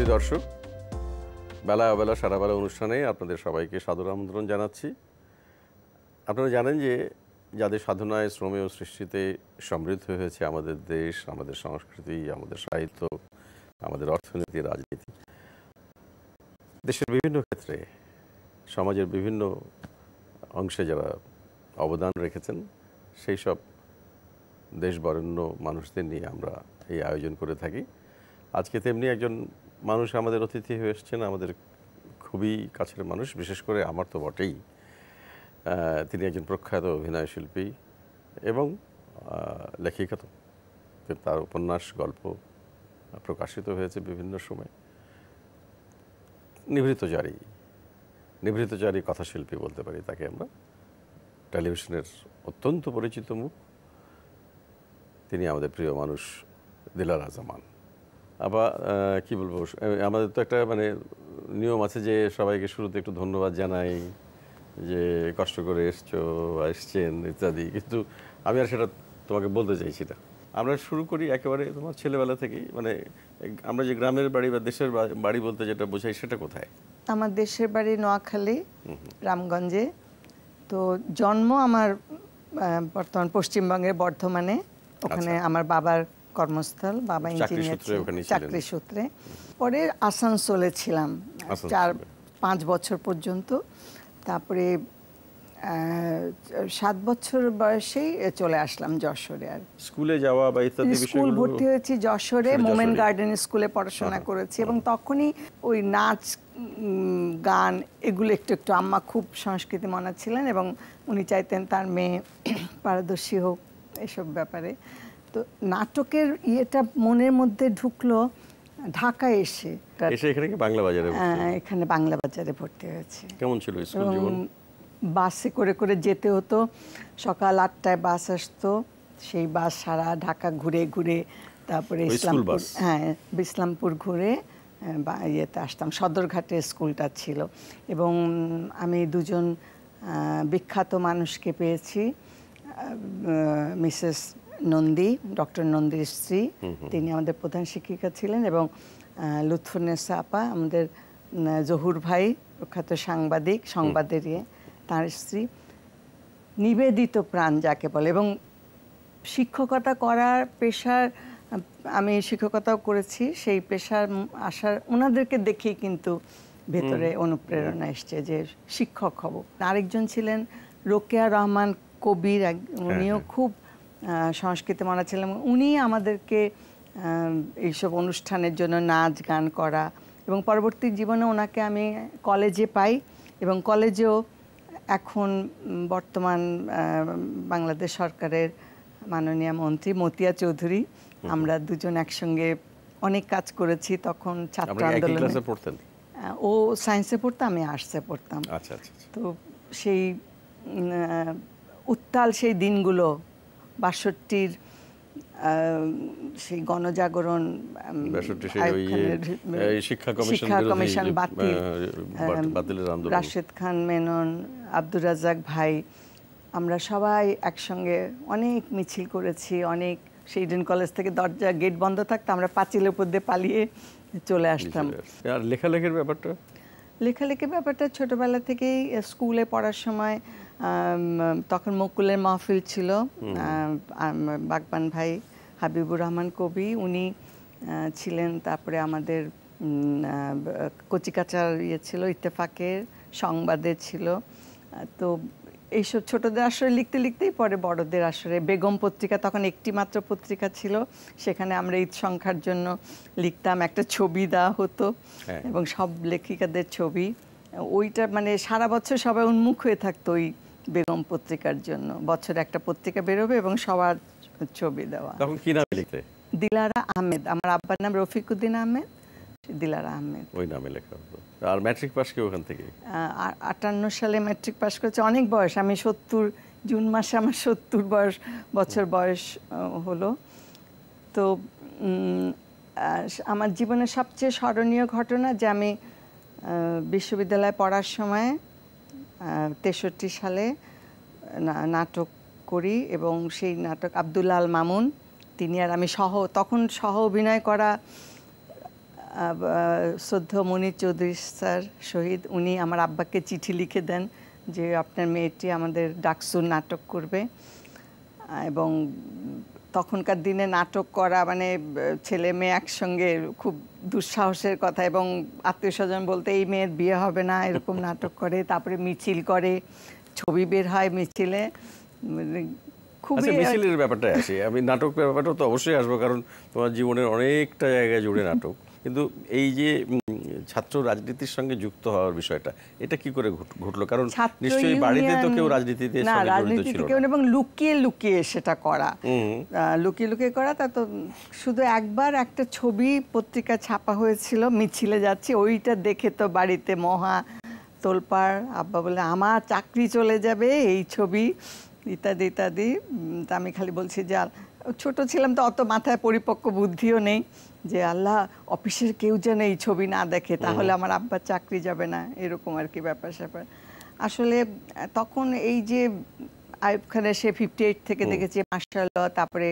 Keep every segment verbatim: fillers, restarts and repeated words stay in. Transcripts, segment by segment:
সুধী দর্শক, বেলা অবেলা সারা বেলা অনুষ্ঠানে আপনাদের সবাইকে সাদর আমন্ত্রণ জানাচ্ছি। আপনারা জানেন যে যাদের সাধনায়, শ্রমে ও সৃষ্টিতে সমৃদ্ধ হয়েছে আমাদের দেশ, আমাদের সংস্কৃতি, আমাদের সাহিত্য, আমাদের অর্থনীতি, রাজনীতি, দেশের বিভিন্ন ক্ষেত্রে সমাজের বিভিন্ন অংশে যারা অবদান রেখেছেন, সেই সব দেশবরেণ্য মানুষদের নিয়ে আমরা এই আয়োজন করে থাকি। আজকে তেমনি একজন মানুষ আমাদের অতিথি হয়ে এসেছেন, আমাদের খুবই কাছের মানুষ, বিশেষ করে আমার তো বটেই। তিনি একজন প্রখ্যাত অভিনয় শিল্পী এবং লেখিকা। তো তার উপন্যাস, গল্প প্রকাশিত হয়েছে বিভিন্ন সময়। নিভৃতচারী নিভৃতচারী কথাশিল্পী বলতে পারি তাকে আমরা। টেলিভিশনের অত্যন্ত পরিচিত মুখ। তিনি আমাদের প্রিয় মানুষ দিলারা জামান। আবার কি বলবো, আমাদের তো একটা মানে নিয়ম আছে যে সবাইকে শুরুতে একটু ধন্যবাদ জানাই, যে কষ্ট করে এসছো, এসছেন ইত্যাদি, কিন্তু আমি আর সেটা তোমাকে বলতে চাইছি না। আমরা শুরু করি একেবারে তোমার ছেলেবেলা থেকেই। মানে আমরা যে গ্রামের বাড়ি বা দেশের বাড়ি বলতে যেটা বোঝাই, সেটা কোথায়? আমার দেশের বাড়ি নোয়াখালী, রামগঞ্জে। তো জন্ম আমার বর্তমান পশ্চিমবঙ্গের বর্ধমানে। ওখানে আমার বাবার কর্মস্থল, বাবা ইঞ্জিনিয়ার, চাকরি সূত্রে। পরে আসানসোলে ছিলাম চার পাঁচ বছর পর্যন্ত। তারপরে সাত বছর বয়সেই চলে আসলাম যশোরে। আর স্কুলে যাওয়া বা ইত্যাদি বিষয়গুলো, স্কুল ভর্তি হয়েছি যশোরে, মোমেন গার্ডেন স্কুলে পড়াশোনা করেছি। এবং তখনই ওই নাচ, গান এগুলো একটু একটু, আম্মা খুব সংস্কৃতি মনা ছিলেন এবং উনি চাইতেন তার মেয়ে পারদর্শী হোক এসব ব্যাপারে। তো নাটকের ইয়েটা মনের মধ্যে ঢুকলো ঢাকায় এসে। এসে এখানে কি বাংলা বাজারে? এখানে বাংলা বাজারে ভর্তি হয়েছে। কেমন ছিল স্কুল জীবন? বাসে করে করে যেতে হতো। সকাল আটটায় বাস আসতো, সেই বাস সারা ঢাকা ঘুরে ঘুরে, তারপরে ইসলামপুর, হ্যাঁ ইসলামপুর ঘুরে ইয়েতে আসতাম। সদরঘাটে স্কুলটা ছিল। এবং আমি দুজন বিখ্যাত মানুষকে পেয়েছি। মিসেস নন্দী, ডক্টর নন্দীর স্ত্রী, তিনি আমাদের প্রধান শিক্ষিকা ছিলেন। এবং লুৎফুন্নেসা আপা, আমাদের জহুর ভাই প্রখ্যাত সাংবাদিক, সংবাদের ইয়ে, তার স্ত্রী। নিবেদিত প্রাণ যাকে বলে। এবং শিক্ষকতা করার পেশার, আমি শিক্ষকতাও করেছি, সেই পেশার আসার ওনাদেরকে দেখেই কিন্তু ভেতরে অনুপ্রেরণা এসছে যে শিক্ষক হব। আরেকজন ছিলেন রোকেয়া রহমান কবির, উনিও খুব সংস্কৃতি মনা ছিলেন। উনি আমাদেরকে এইসব অনুষ্ঠানের জন্য নাচ গান করা, এবং পরবর্তী জীবনে ওনাকে আমি কলেজে পাই। এবং কলেজেও এখন বর্তমান বাংলাদেশ সরকারের মাননীয় মন্ত্রী মতিয়া চৌধুরী, আমরা দুজন একসঙ্গে অনেক কাজ করেছি। তখন ছাত্র আন্দোলনে ও সায়েন্সে পড়তো, আমি আর্টসে পড়তাম। তো সেই উত্তাল সেই দিনগুলো, বাষট্টির সেই গণজাগরণ, শিক্ষা কমিশন বাতিল, রাশেদ খান মেনন, আব্দুর রাজ্জাক ভাই, আমরা সবাই একসঙ্গে অনেক মিছিল করেছি। অনেক সেই ইডেন কলেজ থেকে দরজা গেট বন্ধ থাকতো, আমরা পাঁচিলের উপর দিয়ে পালিয়ে চলে আসতাম। আর লেখালেখির ব্যাপারটা? লেখালেখির ব্যাপারটা ছোটবেলা থেকেই স্কুলে পড়ার সময়, তখন মুকুলের মাহফিল ছিল, বাগবান ভাই হাবিবুর রহমান কবি উনি ছিলেন। তারপরে আমাদের কচিকাচার ইয়ে ছিল, ইত্তেফাকের, সংবাদের ছিল। তো এইসব ছোটদের আসরে লিখতে লিখতেই পরে বড়দের আসরে, বেগম পত্রিকা তখন একটি মাত্র পত্রিকা ছিল, সেখানে আমরা ঈদ সংখ্যার জন্য লিখতাম। একটা ছবি দেওয়া হতো এবং সব লেখিকাদের ছবি, ওইটা মানে সারা বছর সবাই উন্মুখ হয়ে থাকতো ওই বেগম পত্রিকার জন্য। বছরে একটা পত্রিকা বেরোবে এবং সবার ছবি দেওয়া। তখন কি নামে লিখতে? দিলারা আহমেদ। আমার আব্বার নাম রফিকুদ্দিন আহমেদ, দিলারা আহমেদ ওই নামে লেখা হতো। আর ম্যাট্রিক পাস কি ওখান থেকে? আটান্ন সালে ম্যাট্রিক পাস করেছে। অনেক বয়স, আমি সত্তর, জুন মাসে আমার সত্তর বয়স বছর বয়স হলো। তো আমার জীবনের সবচেয়ে স্মরণীয় ঘটনা যে আমি বিশ্ববিদ্যালয়ে পড়ার সময় তেষট্টি সালে নাটক করি, এবং সেই নাটক আব্দুল্লাহ আল মামুন, তিনি আর আমি সহ, তখন সহ অভিনয় করা শ্রদ্ধেয় মনির চৌধুরী স্যার শহীদ, উনি আমার আব্বাকে চিঠি লিখে দেন যে আপনার মেয়েটি আমাদের ডাকসুর নাটক করবে। এবং তখনকার দিনে নাটক করা মানে ছেলে মেয়ে একসঙ্গে খুব দুঃসাহসের কথা, এবং আত্মীয় স্বজন বলতে এই মেয়ের বিয়ে হবে না এরকম নাটক করে। তারপরে মিছিল করে, ছবি বের হয় মিছিলে। খুবই মিছিলের ব্যাপারটা আসি, আমি নাটকের ব্যাপারটা তো অবশ্যই আসবো, কারণ তোমার জীবনের অনেকটা জায়গায় জুড়ে নাটক। কিন্তু এই যে ছাত্র রাজনীতির সঙ্গে যুক্ত হওয়ার বিষয়টা, এটা কি করে ঘটলো? কারণ নিশ্চয়ই বাড়িতে তো কেউ রাজনীতিতে জড়িত ছিল না, এবং লুকিয়ে লুকিয়ে সেটা করা, লুকিয়ে লুকিয়ে করা। তা তো শুধু একবার একটা ছবি পত্রিকা ছাপা হয়েছিল, মিছিলে যাচ্ছি, ওইটা দেখে তো বাড়িতে মহা তোলপাড়। আব্বা বলে আমার চাকরি চলে যাবে, এই ছবি ইত্যাদি ইত্যাদি। তা আমি খালি বলছি যে ছোট ছিলাম তো অত মাথায় পরিপক্ক বুদ্ধিও নেই, যে আল্লাহ অফিসের কেউ যেন এই ছবি না দেখে, তাহলে আমার আব্বার চাকরি যাবে না, এরকম আর কি ব্যাপার স্যাপার। আসলে তখন এই যে আইয়ুব খানের সে ফিফটি এইট থেকে দেখেছি মার্শাল্লাহ, তারপরে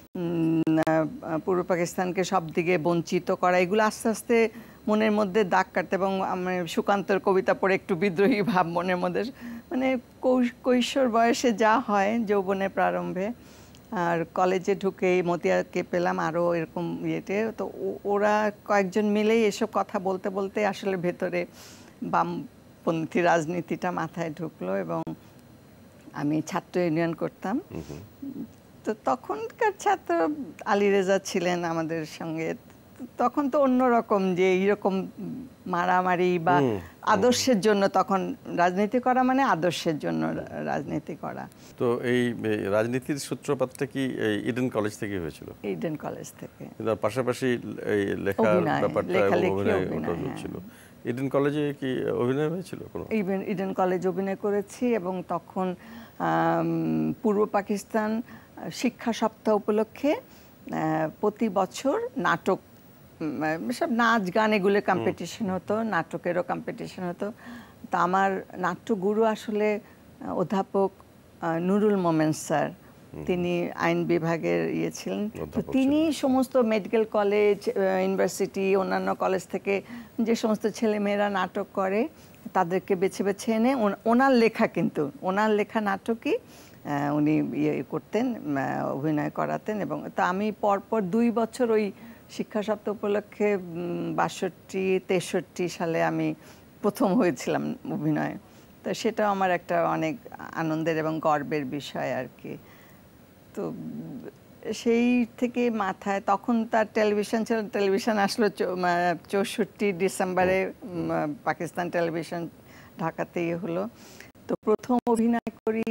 পূর্ব পাকিস্তানকে সব দিকে বঞ্চিত করা, এগুলো আস্তে আস্তে মনের মধ্যে দাগ কাটতে, এবং আমি সুকান্তর কবিতা পড়ে একটু বিদ্রোহী ভাব মনের মধ্যে, মানে কৈশোর বয়সে যা হয় যৌবনের প্রারম্ভে। আর কলেজে ঢুকে মতিয়াকে পেলাম আরও এরকম ইয়েতে, তো ওরা কয়েকজন মিলেই এসব কথা বলতে বলতে আসলে ভেতরে বামপন্থী রাজনীতিটা মাথায় ঢুকলো, এবং আমি ছাত্র ইউনিয়ন করতাম। তো তখনকার ছাত্র আলী রেজা ছিলেন আমাদের সঙ্গে, তখন তো অন্যরকম, যে এইরকম মারামারি বা আদর্শের জন্য, তখন রাজনীতি করা মানে আদর্শের জন্য রাজনীতি করা। তো এই রাজনীতির সূত্রপাতটা কি ইডেন কলেজ থেকে হয়েছিল? ইডেন কলেজ থেকে, তার পাশাপাশি এই লেখার ব্যাপারটা ছিল। ইডেন কলেজে কি অভিনয় হয়েছিল কোনো? ইডেন কলেজে অভিনয় করেছি, এবং তখন পূর্ব পাকিস্তান শিক্ষা সপ্তাহ উপলক্ষে প্রতি বছর নাটক, সব নাচ গান এগুলো কম্পিটিশন হতো, নাটকেরও কম্পিটিশন হতো। তা আমার নাট্যগুরু আসলে অধ্যাপক নুরুল মোমেন স্যার, তিনি আইন বিভাগের ইয়ে ছিলেন। তো তিনি সমস্ত মেডিকেল কলেজ, ইউনিভার্সিটি, অন্যান্য কলেজ থেকে যে সমস্ত ছেলেমেয়েরা নাটক করে তাদেরকে বেছে বেছে এনে ওনার লেখা, কিন্তু ওনার লেখা নাটকই উনি ইয়ে করতেন, অভিনয় করাতেন। এবং তা আমি পরপর দুই বছর ওই শিক্ষা সপ্তাহ উপলক্ষে বাষট্টি তেষট্টি সালে আমি প্রথম হয়েছিলাম অভিনয়ে। তো সেটা আমার একটা অনেক আনন্দের এবং গর্বের বিষয় আর কি। তো সেই থেকে মাথায়, তখন তার টেলিভিশন ছিল, টেলিভিশন আসলো চৌষট্টি ডিসেম্বরে, পাকিস্তান টেলিভিশন ঢাকাতেই হলো। তো প্রথম অভিনয় করি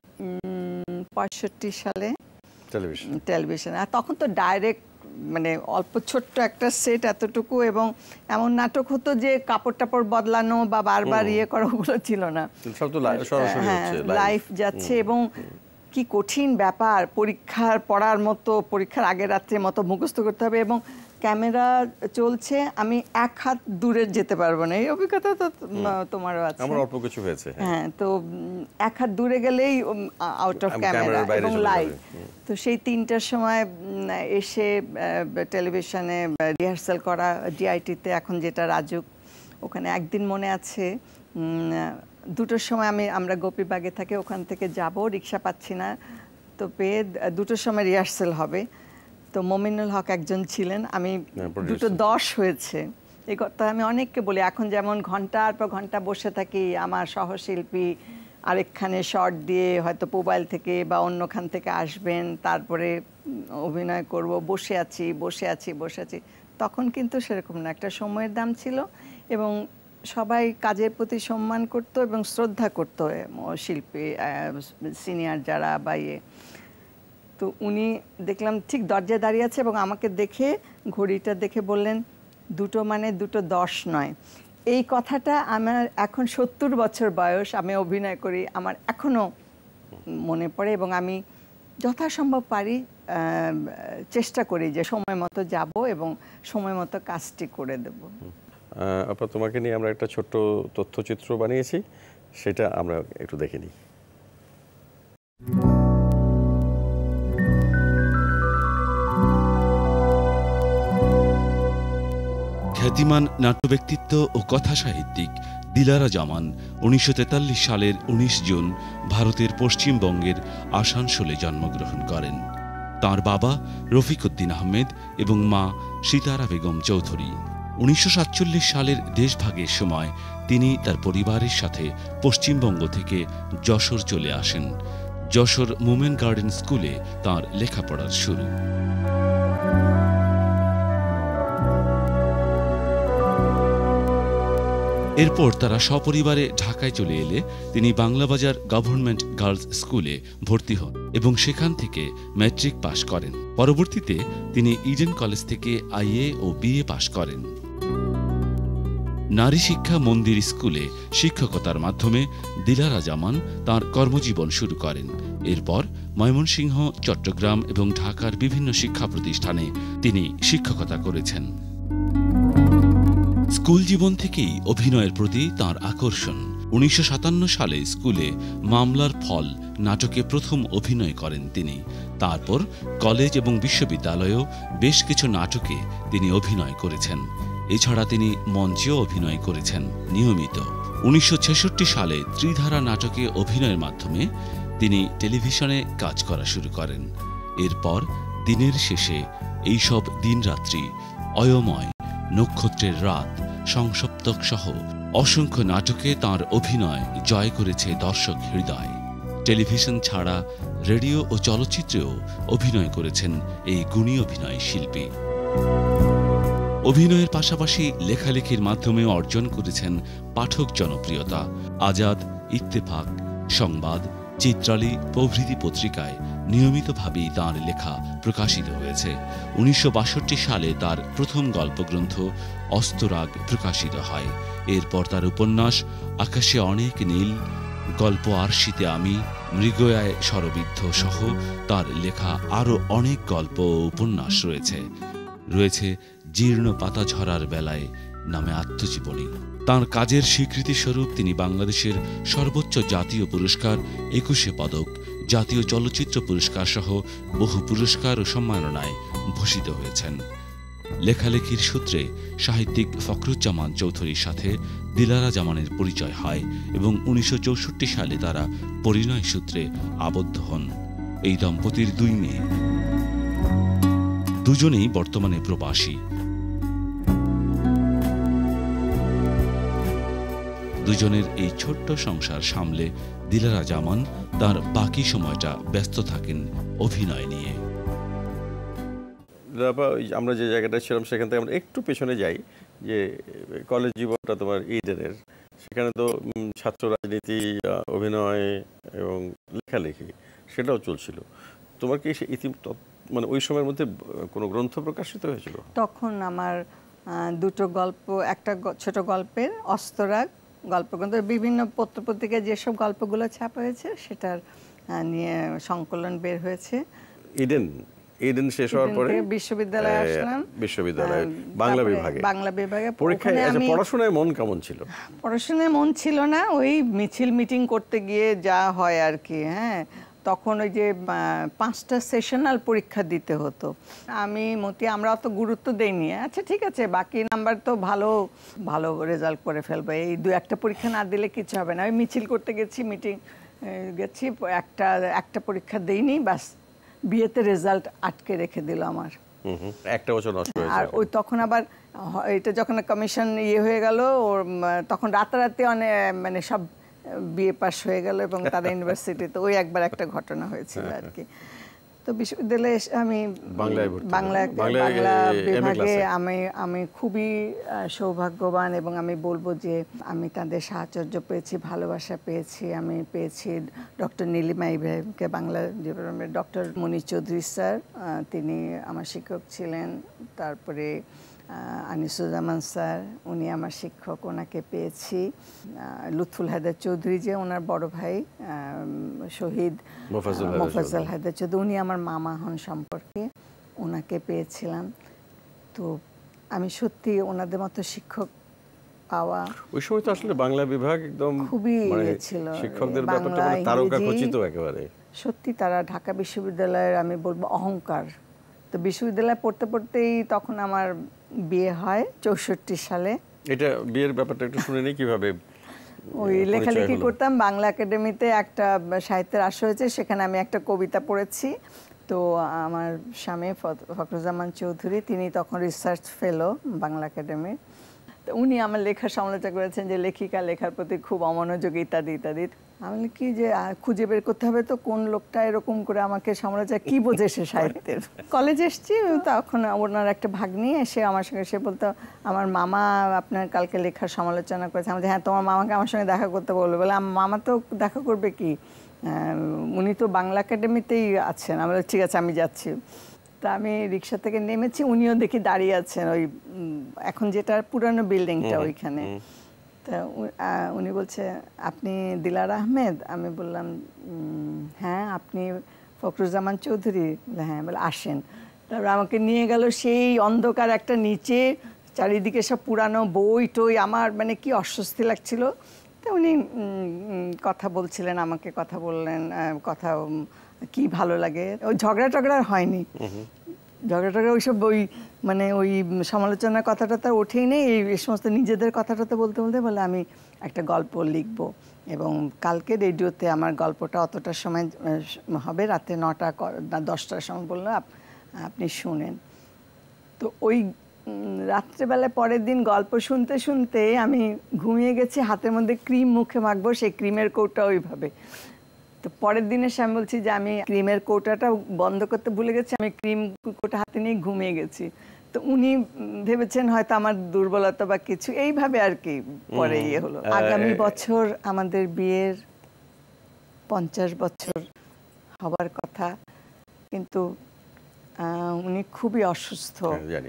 পঁয়ষট্টি সালে টেলিভিশন টেলিভিশনে। আর তখন তো ডাইরেক্ট মানে অল্প ছোট্ট একটা সেট এতটুকু, এবং এমন নাটক হতো যে কাপড় টাপড় বদলানো বা বারবার ইয়ে করা ওগুলো ছিল না, হ্যাঁ লাইভ যাচ্ছে। এবং কি কঠিন ব্যাপার, পরীক্ষার পড়ার মতো, পরীক্ষার আগের রাত্রের মতো মুখস্থ করতে হবে, এবং ক্যামেরা চলছে, আমি এক হাত দূরে যেতে পারবো না। এই অভিজ্ঞতা তো তোমারও আছে, আমার অল্প কিছু হয়েছে। হ্যাঁ, তো এক হাত দূরে গেলেই আউট অফ ক্যামেরা এবং লাইভ। তো সেই তিনটার সময় এসে টেলিভিশনে রিহার্সাল করা ডিআইটিতে, এখন যেটা রাজুক, ওখানে একদিন মনে আছে দুটোর সময় আমি আমরা গোপীবাগে থাকি, ওখান থেকে যাব, রিক্সা পাচ্ছি না, তো পেয়ে দুটোর সময় রিহার্সাল হবে। তো মমিনুল হক একজন ছিলেন, আমি দুটো দশ হয়েছে, এই কথা আমি অনেককে বলি। এখন যেমন ঘন্টার পর ঘন্টা বসে থাকি, আমার সহশিল্পী আরেকখানে শর্ট দিয়ে হয়তো মোবাইল থেকে বা অন্যখান থেকে আসবেন, তারপরে অভিনয় করব, বসে আছি বসে আছি বসে আছি। তখন কিন্তু সেরকম না, একটা সময়ের দাম ছিল, এবং সবাই কাজের প্রতি সম্মান করতো এবং শ্রদ্ধা করতো শিল্পী, সিনিয়র যারা বা ইয়ে। তো উনি দেখলাম ঠিক দরজায় দাঁড়িয়ে আছে, এবং আমাকে দেখে ঘড়িটা দেখে বললেন দুটো মানে দুটো দশ নয়। এই কথাটা আমার এখন সত্তর বছর বয়স, আমি অভিনয় করি, আমার এখনও মনে পড়ে, এবং আমি যথাসম্ভব পারি চেষ্টা করি যে সময় মতো যাব এবং সময় মতো কাজটি করে দেব। আপা, তোমাকে নিয়ে আমরা একটা ছোট্ট তথ্যচিত্র বানিয়েছি, সেটা আমরা একটু দেখে নিই। খ্যাতিমান নাট্য ব্যক্তিত্ব ও কথা সাহিত্যিক দিলারা জামান উনিশশো তেতাল্লিশ সালের উনিশ জুন ভারতের পশ্চিমবঙ্গের আসানসোলে জন্মগ্রহণ করেন। তাঁর বাবা রফিক উদ্দিন আহমেদ এবং মা সিতারা বেগম চৌধুরী। উনিশশো সাতচল্লিশ সালের দেশভাগের সময় তিনি তার পরিবারের সাথে পশ্চিমবঙ্গ থেকে যশোর চলে আসেন। যশোর মোমেন গার্ডেন স্কুলে তাঁর লেখাপড়ার শুরু। এরপর তারা সপরিবারে ঢাকায় চলে এলে তিনি বাংলাবাজার গভর্নমেন্ট গার্লস স্কুলে ভর্তি হন এবং সেখান থেকে ম্যাট্রিক পাশ করেন। পরবর্তীতে তিনি ইডেন কলেজ থেকে আইএ ও বিএ পাশ করেন। নারী শিক্ষা মন্দির স্কুলে শিক্ষকতার মাধ্যমে দিলারা জামান তাঁর কর্মজীবন শুরু করেন। এরপর ময়মনসিংহ, চট্টগ্রাম এবং ঢাকার বিভিন্ন শিক্ষা প্রতিষ্ঠানে তিনি শিক্ষকতা করেছেন। স্কুল জীবন থেকেই অভিনয়ের প্রতি তাঁর আকর্ষণ। উনিশশো সাতান্ন সালে স্কুলে মামলার ফল নাটকে প্রথম অভিনয় করেন তিনি। তারপর কলেজ এবং বিশ্ববিদ্যালয়েও বেশ কিছু নাটকে তিনি অভিনয় করেছেন। এছাড়া তিনি মঞ্চেও অভিনয় করেছেন নিয়মিত। উনিশশো ছেষট্টি সালে ত্রিধারা নাটকে অভিনয়ের মাধ্যমে তিনি টেলিভিশনে কাজ করা শুরু করেন। এরপর দিনের শেষে এইসব দিনরাত্রি, অয়ময়, নক্ষত্রের রাত, সংসপ্তক সহ অসংখ্য নাটকে তাঁর অভিনয় জয় করেছে দর্শক হৃদয়। টেলিভিশন ছাড়া রেডিও ও চলচ্চিত্রেও অভিনয় করেছেন এই গুণী অভিনয় শিল্পী। অভিনয়ের পাশাপাশি লেখালেখির মাধ্যমে অর্জন করেছেন পাঠক জনপ্রিয়তা। আজাদ, ইত্তেফাক, সংবাদ, চিত্রালী প্রভৃতি পত্রিকায় নিয়মিতভাবেই তাঁর লেখা প্রকাশিত হয়েছে। উনিশশো বাষট্টি সালে তার প্রথম গল্পগ্রন্থ অস্তরাগ প্রকাশিত হয়। এরপর তার উপন্যাস আকাশে অনেক নীল, গল্প আরশিতে আমি, মৃগয়ায় শরবিদ্ধ সহ তার লেখা আরও অনেক গল্প ও উপন্যাস রয়েছে। রয়েছে জীর্ণ পাতা ঝরার বেলায় নামে আত্মজীবনী। তাঁর কাজের স্বীকৃতিস্বরূপ তিনি বাংলাদেশের সর্বোচ্চ জাতীয় পুরস্কার একুশে পদক, জাতীয় চলচ্চিত্র পুরস্কার সহ বহু পুরস্কার ও সম্মাননায় ভূষিত হয়েছেন। লেখালেখির সূত্রে সাহিত্যিক ফখরুজ্জামান চৌধুরীর সাথে দিলারা জামানের পরিচয় হয় এবং উনিশশো চৌষট্টি সালে তারা পরিণয় সূত্রে আবদ্ধ হন। এই দম্পতির দুই মেয়ে, দুজনেই বর্তমানে প্রবাসী। দুজনের এই ছোট্ট সংসার সামলে দিলারা জামান তার বাকি সময়টা ব্যস্ত থাকেন অভিনয় নিয়ে। আমরা যে জায়গাটা ছিলাম সেখান থেকে আমরা একটু পেছনে যাই, যে কলেজ জীবনটা তোমার ইডেনের, সেখানে তো ছাত্র রাজনীতি, অভিনয় এবং লেখালেখি সেটাও চলছিল। তোমার কি ইতি মানে ওই সময়ের মধ্যে কোনো গ্রন্থ প্রকাশিত হয়েছিল? তখন আমার দুটো গল্প, একটা ছোট গল্পের অস্তরাগ গল্পগ্রন্থ, বিভিন্ন পত্রপত্রিকায় যেসব গল্পগুলো ছাপা হয়েছে সেটার নিয়ে সংকলন বের হয়েছে। ইডেন ইডেন শেষ হওয়ার পরে বিশ্ববিদ্যালয়ে আসলাম, বিশ্ববিদ্যালয়ে বাংলা বিভাগে বাংলা বিভাগে পরীক্ষায়। পড়াশোনায় মন কেমন ছিল? পড়াশোনায় মন ছিল না, ওই মিছিল মিটিং করতে গিয়ে যা হয় আর কি। হ্যাঁ, তখন ওই যে পাঁচটা সেশনাল পরীক্ষা দিতে হতো। আমি মতি আমরা অত গুরুত্ব দেইনি, আচ্ছা ঠিক আছে বাকি নাম্বার তো ভালো ভালো রেজাল্ট করে ফেলবো, এই দু একটা পরীক্ষা না দিলে কিছু হবে না। ওই মিছিল করতে গেছি, মিটিং গেছি, একটা একটা পরীক্ষা দেইনি, ব্যাস বিয়েতে রেজাল্ট আটকে রেখে দিল আমার। একটা বছর নষ্ট হয়েছে। আর ওই তখন আবার এটা যখন কমিশন ইয়ে হয়ে গেল, ওর তখন রাতারাতি অনেক মানে সব বিএ পাস হয়ে গেল এবং তারা ইউনিভার্সিটিতে, ওই একবার একটা ঘটনা হয়েছিল আর কি। তো বিশ্ববিদ্যালয়ে আমি বাংলা বাংলা বিভাগে আমি আমি খুবই সৌভাগ্যবান এবং আমি বলবো যে আমি তাদের সাহচর্য পেয়েছি, ভালোবাসা পেয়েছি। আমি পেয়েছি ডক্টর নীলিমা ইব্রাহিমকে, বাংলা ডিপার্টমেন্টের ডক্টর মনির চৌধুরী স্যার, তিনি আমার শিক্ষক ছিলেন। তারপরে আনিসুজ্জামান স্যার, উনি আমার শিক্ষক, ওনাকে পেয়েছি। লুৎফুল হায়দার চৌধুরী যে ওনার বড় ভাই শহীদ মোফাজ্জল হায়দার চৌধুরী, উনি আমার মামা হন সম্পর্কে, ওনাকে পেয়েছিলাম। তো আমি সত্যি ওনাদের মতো শিক্ষক পাওয়া, ওই সময় তো আসলে বাংলা বিভাগ একদম খুবই ছিল, শিক্ষকদের ব্যাপারটা মানে তারকাখচিত একেবারে। সত্যি তারা ঢাকা বিশ্ববিদ্যালয়ের আমি বলবো অহংকার, তো বিশ্ববিদ্যালয়ে পড়তে পড়তেই তখন আমার বিয়ে হয় চৌষট্টি সালে। এটা বিয়ের ব্যাপারটা একটু শুনে নিই কিভাবে। ওই লেখালেখি করতাম, বাংলা একাডেমিতে একটা সাহিত্যের আসর হয়েছে, সেখানে আমি একটা কবিতা পড়েছি। তো আমার স্বামী ফখরুজ্জামান চৌধুরী, তিনি তখন রিসার্চ ফেলো বাংলা একাডেমির। তো উনি আমার লেখার সমালোচনা করেছেন যে লেখিকা লেখার প্রতি খুব অমনোযোগী ইত্যাদি ইত্যাদি। আমি কি যে খুঁজে বের করতে হবে তো কোন লোকটা এরকম করে আমাকে সমালোচনা, কি বোঝে সে সাহিত্যের। কলেজে এসেছি, তখন ওনার একটা ভাগ্নি এসে আমার সঙ্গে, সে বলতো আমার মামা আপনার কালকে লেখার সমালোচনা করেছে। আমি হ্যাঁ, তোমার মামাকে আমার সঙ্গে দেখা করতে বলবে। বলে আমার মামা তো দেখা করবে কি, উনি তো বাংলা একাডেমিতেই আছেন। আমি ঠিক আছে, আমি যাচ্ছি। তা আমি রিক্সা থেকে নেমেছি, উনিও দেখি দাঁড়িয়ে আছেন ওই এখন যেটা পুরানো বিল্ডিংটা ওইখানে। তা উনি বলছে আপনি দিলারা আহমেদ? আমি বললাম হ্যাঁ। আপনি ফখরুজ্জামান চৌধুরী? হ্যাঁ। বলে আসেন। তারপর আমাকে নিয়ে গেল সেই অন্ধকার একটা নিচে, চারিদিকে সব পুরানো বই টই, আমার মানে কি অস্বস্তি লাগছিল। তো উনি কথা বলছিলেন, আমাকে কথা বললেন, কথা কি ভালো লাগে। ওই ঝগড়া টগড়া হয়নি, ঝগড়া টগড়া ওইসব ওই মানে ওই সমালোচনার কথাটা তো ওঠেই নেই। এই সমস্ত নিজেদের কথাটা তো বলতে বলতে বলে আমি একটা গল্প লিখব এবং কালকে রেডিওতে আমার গল্পটা অতটার সময় হবে, রাতে নটা দশটার সময় বললো আপনি শুনেন। তো ওই রাত্রেবেলায় পরের দিন গল্প শুনতে শুনতে আমি ঘুমিয়ে গেছি, হাতের মধ্যে ক্রিম মুখে মাখবো, সেই ক্রিমের কৌটা ওইভাবে। তো পরের দিনে আমি বলছি যে আমি ক্রিমের কৌটাটা বন্ধ করতে ভুলে গেছি, আমি ক্রিম কৌটা হাতে নিয়ে ঘুমিয়ে গেছি। তো উনি ভেবেছেন হয়তো আমার দুর্বলতা বা কিছু, এইভাবে আর কি পরে ইয়ে হলো। আগামী বছর আমাদের বিয়ের পঞ্চাশ বছর হবার কথা, কিন্তু উনি খুবই অসুস্থ। জানি